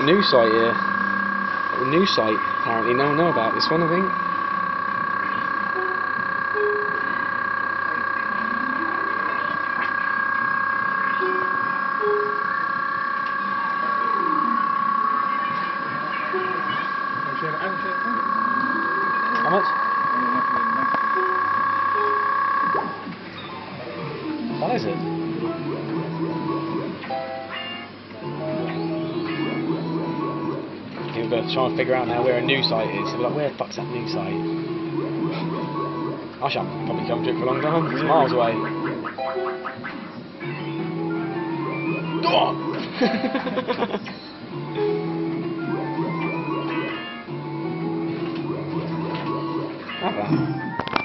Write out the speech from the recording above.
a new site here. A new site, apparently. No one know about this one, I think. How much? What is it? We've got to try and figure out now where a new site is. So we're like, where the fuck's that new site? I shall probably come to it for a long time. It's miles away. Have that.